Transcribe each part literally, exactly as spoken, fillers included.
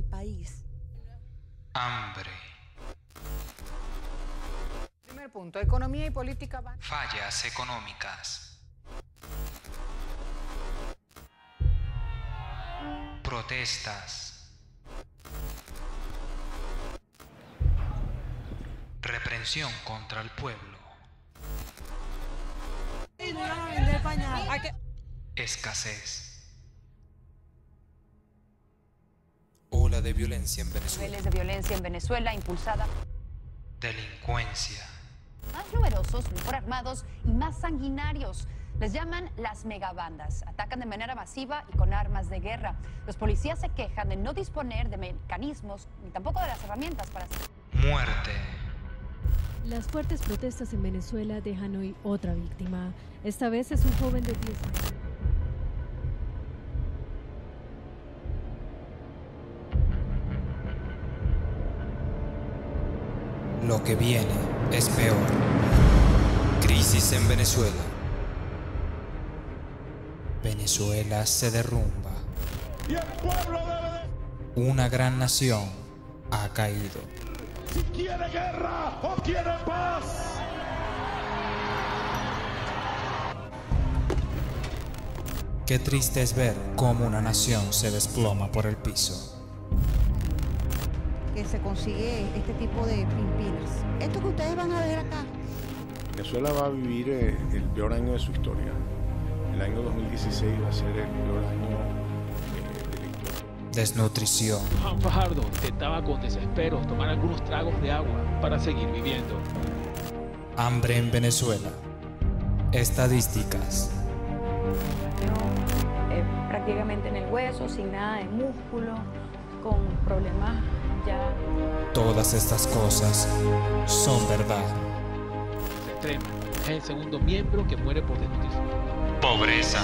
país. Hambre. Primer punto, economía y política van... Fallas económicas. Protestas. Reprensión contra el pueblo. Escasez. Ola de violencia en Venezuela. Niveles de violencia en Venezuela impulsada. Delincuencia. Más numerosos, mejor armados y más sanguinarios. Les llaman las megabandas. Atacan de manera masiva y con armas de guerra. Los policías se quejan de no disponer de mecanismos ni tampoco de las herramientas para... Muerte. Las fuertes protestas en Venezuela dejan hoy otra víctima. Esta vez es un joven de diez años. Lo que viene es peor. Crisis en Venezuela. Venezuela se derrumba. Y el pueblo debe de... Una gran nación ha caído. Si quiere guerra o quiere paz. Qué triste es ver cómo una nación se desploma por el piso. Que se consigue este tipo de pimpinas. Esto que ustedes van a ver acá. Venezuela va a vivir eh, el peor año de su historia. El año dos mil dieciséis va a ser el peor año eh, de la historia. Desnutrición. Juan Fajardo intentaba con desespero tomar algunos tragos de agua para seguir viviendo. Hambre en Venezuela. Estadísticas. Eh, prácticamente en el hueso, sin nada de músculo, con problemas ya... Todas estas cosas son verdad. Es extremo. Es el segundo miembro que muere por desnutrición. Pobreza.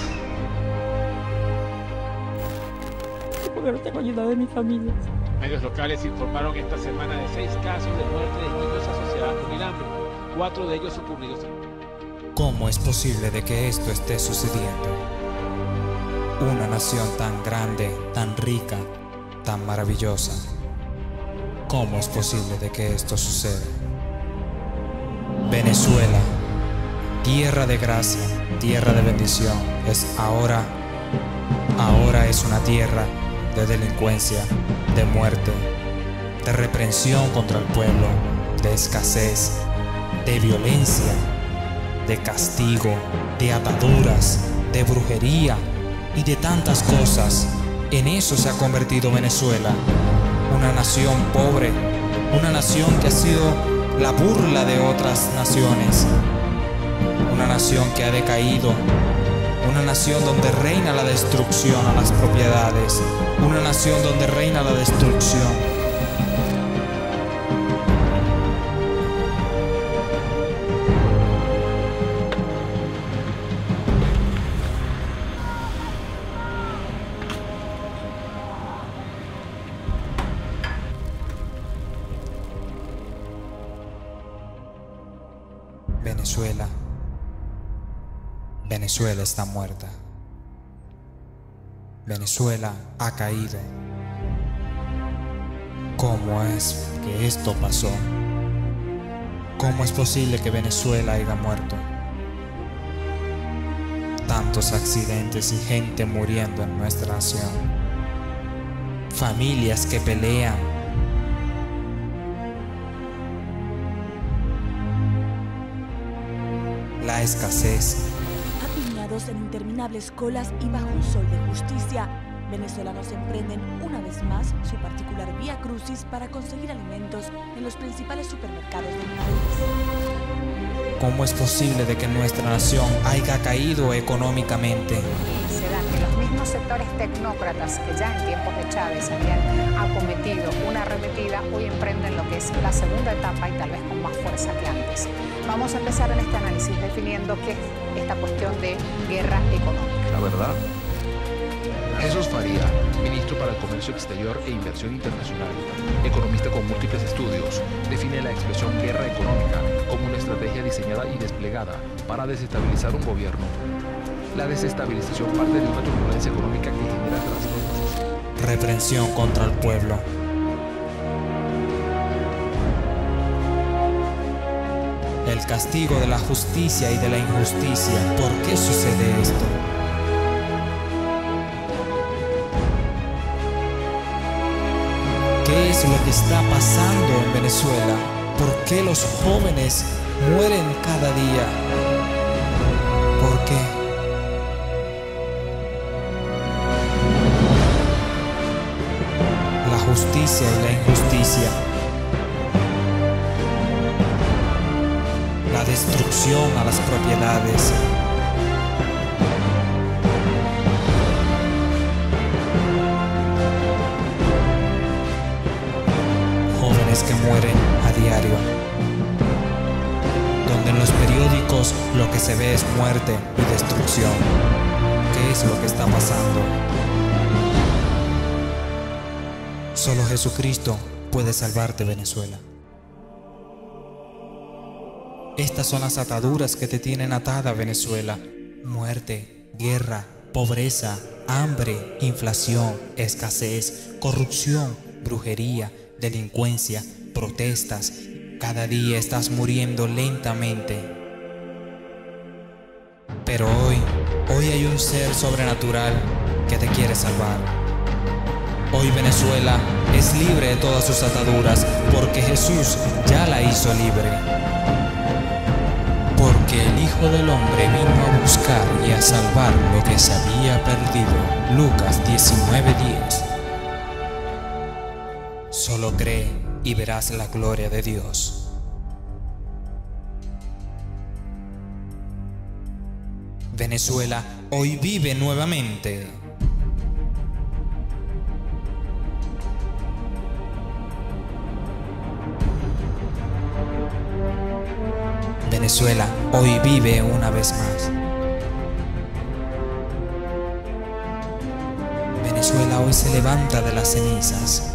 Porque no tengo ayuda de mi familia. Medios locales informaron esta semana de seis casos de muerte de niños asociados con el hambre. Cuatro de ellos ocurridos en... ¿Cómo es posible de que esto esté sucediendo? Una nación tan grande, tan rica, tan maravillosa. ¿Cómo es posible de que esto suceda? Venezuela, tierra de gracia, tierra de bendición, es ahora, ahora es una tierra de delincuencia, de muerte, de reprensión contra el pueblo, de escasez, de violencia, de castigo, de ataduras, de brujería y de tantas cosas. En eso se ha convertido Venezuela, una nación pobre, una nación que ha sido la burla de otras naciones, una nación que ha decaído, una nación donde reina la destrucción a las propiedades, una nación donde reina la destrucción. Venezuela, Venezuela está muerta. Venezuela ha caído. ¿Cómo es que esto pasó? ¿Cómo es posible que Venezuela haya muerto? Tantos accidentes y gente muriendo en nuestra nación. Familias que pelean. La escasez. Apiñados en interminables colas y bajo un sol de justicia, venezolanos emprenden una vez más su particular vía crucis para conseguir alimentos en los principales supermercados del país. ¿Cómo es posible de que nuestra nación haya caído económicamente? Se da que los mismos sectores tecnócratas que ya en tiempos de Chávez habían acometido una arremetida, hoy emprenden lo que es la segunda etapa y tal vez con más fuerza que antes. Vamos a empezar en este análisis definiendo qué es esta cuestión de guerra económica. La verdad, Jesús Faría, ministro para el Comercio Exterior e Inversión Internacional, economista con múltiples estudios, define la expresión guerra económica como una estrategia diseñada y desplegada para desestabilizar un gobierno. La desestabilización parte de una turbulencia económica que genera trastornos. reprensión contra el pueblo. El castigo de la justicia y de la injusticia. ¿Por qué sucede esto? ¿Qué es lo que está pasando en Venezuela? ¿Por qué los jóvenes mueren cada día? ¿Por qué? La justicia y la injusticia. La destrucción a las propiedades. Jóvenes que mueren a diario. Donde en los periódicos lo que se ve es muerte y destrucción. ¿Qué es lo que está pasando? Solo Jesucristo puede salvarte, Venezuela. Estas son las ataduras que te tienen atada, Venezuela. Muerte, guerra, pobreza, hambre, inflación, escasez, corrupción, brujería, delincuencia, protestas. Cada día estás muriendo lentamente. Pero hoy, hoy hay un ser sobrenatural que te quiere salvar. Hoy Venezuela es libre de todas sus ataduras porque Jesús ya la hizo libre. Porque el Hijo del Hombre vino a buscar y a salvar lo que se había perdido. Lucas diecinueve diez. Solo cree y verás la gloria de Dios. Venezuela hoy vive nuevamente. Venezuela hoy vive una vez más. Venezuela hoy se levanta de las cenizas.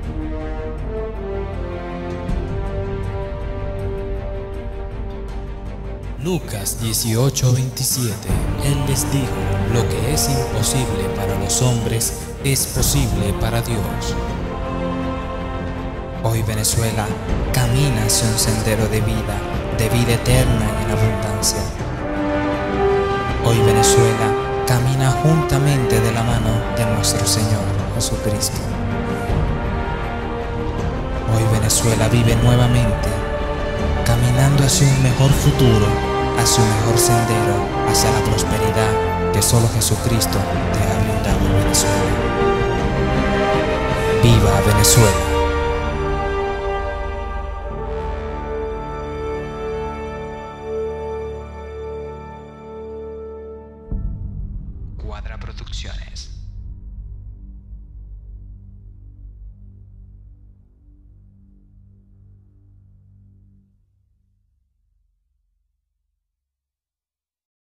Lucas dieciocho veintisiete. Él les dijo: lo que es imposible para los hombres es posible para Dios. Hoy Venezuela camina hacia un sendero de vida, de vida eterna y en abundancia. Hoy Venezuela camina juntamente de la mano de nuestro Señor Jesucristo. Hoy Venezuela vive nuevamente, caminando hacia un mejor futuro, hacia un mejor sendero, hacia la prosperidad que solo Jesucristo te ha brindado en Venezuela. ¡Viva Venezuela! Cuadra Producciones.